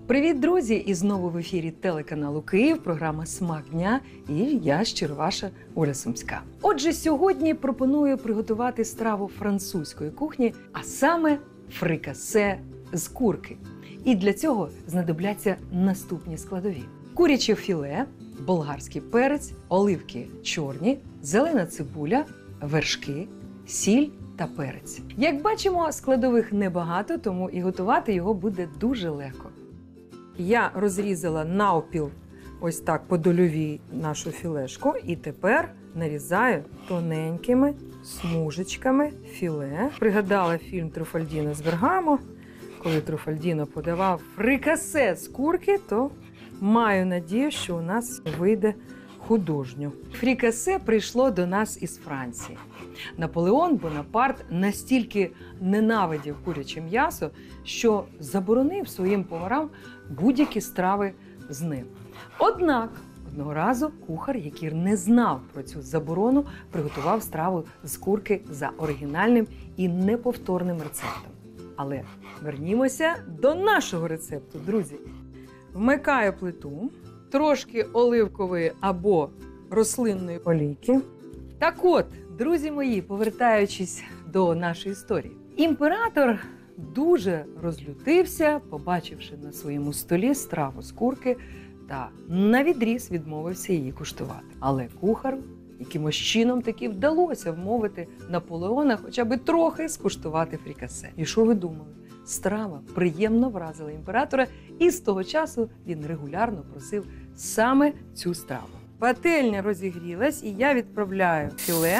Привіт, друзі! І знову в ефірі телеканалу Київ, програма «Смак дня» і я, щиро ваша Оля Сумська. Отже, сьогодні пропоную приготувати страву французької кухні, а саме фрикасе з курки. І для цього знадобляться наступні складові. Куряче філе, болгарський перець, оливки чорні, зелена цибуля, вершки, сіль та перець. Як бачимо, складових небагато, тому і готувати його буде дуже легко. Я розрізала навпіл ось так по дольовій нашу філешку і тепер нарізаю тоненькими смужечками філе. Пригадала фільм Труфальдіно з Бергамо. Коли Труфальдіно подавав фрикасе з курки, то маю надію, що у нас вийде художньо. Фрикасе прийшло до нас із Франції. Наполеон Бонапарт настільки ненавидів куряче м'ясо, що заборонив своїм поварам будь-які страви з ним. Однак одного разу кухар, який не знав про цю заборону, приготував страву з курки за оригінальним і неповторним рецептом. Але вернімося до нашого рецепту, друзі. Вмикаю плиту, трошки оливкової або рослинної олійки. Так от, друзі мої, повертаючись до нашої історії. Імператор дуже розлютився, побачивши на своєму столі страву з курки, та навідріз відмовився її куштувати. Але кухару якимось чином таки вдалося вмовити Наполеона хоча б трохи скуштувати фрикасе. І що ви думали? Страва приємно вразила імператора, і з того часу він регулярно просив саме цю страву. Пательня розігрілась, і я відправляю філе.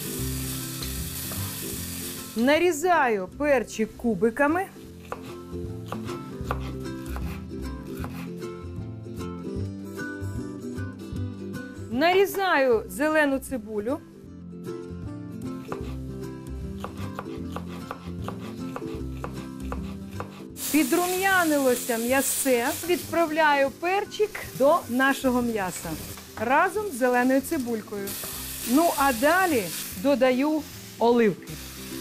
Нарізаю перчик кубиками. Нарізаю зелену цибулю. Підрум'янилося м'ясе. Відправляю перчик до нашого м'яса разом з зеленою цибулькою. Ну, а далі додаю оливки.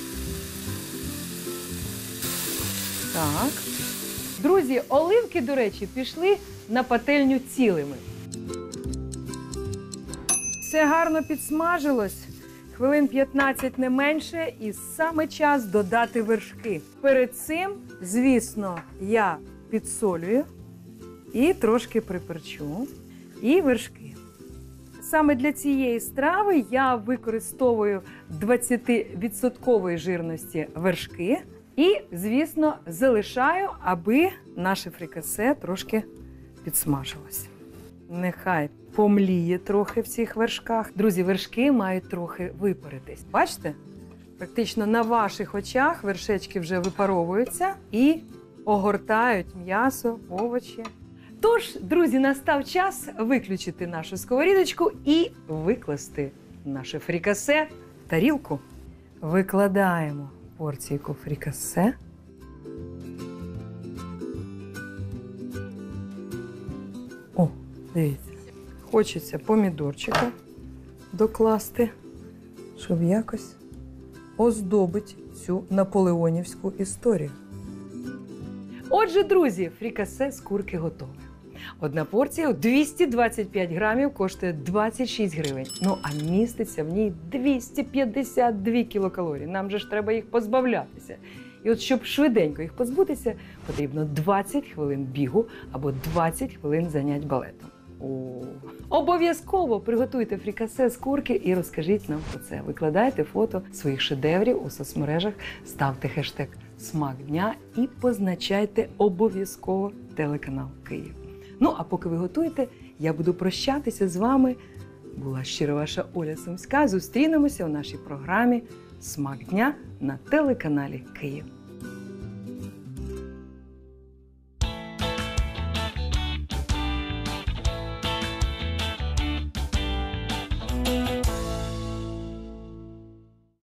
Так. Друзі, оливки, до речі, пішли на пательню цілими. Все гарно підсмажилось, хвилин 15 не менше, і саме час додати вершки. Перед цим, звісно, я підсолюю і трошки приперчу, і вершки. Саме для цієї страви я використовую 20% жирності вершки і, звісно, залишаю, аби наше фрикасе трошки підсмажилося. Нехай помліє трохи в цих вершках. Друзі, вершки мають трохи випаритись. Бачите? Практично на ваших очах вершечки вже випаровуються і огортають м'ясо, овочі. Тож, друзі, настав час виключити нашу сковорідочку і викласти наше фрикасе в тарілку. Викладаємо порційку фрикасе. О, дивіться, хочеться помідорчика докласти, щоб якось оздобити цю наполеонівську історію. Отже, друзі, фрикасе з курки готове. Одна порція 225 грамів коштує 26 гривень. Ну, а міститься в ній 252 кілокалорії. Нам же ж треба їх позбавлятися. І от щоб швиденько їх позбутися, потрібно 20 хвилин бігу або 20 хвилин занять балетом. Обов'язково приготуйте фрикасе з курки і розкажіть нам про це. Викладайте фото своїх шедеврів у соцмережах, ставте хештег «Смак дня» і позначайте обов'язково телеканал Київ. Ну, а поки ви готуєте, я буду прощатися з вами. Була щиро ваша Оля Сумська. Зустрінемося у нашій програмі «Смак дня» на телеканалі Київ.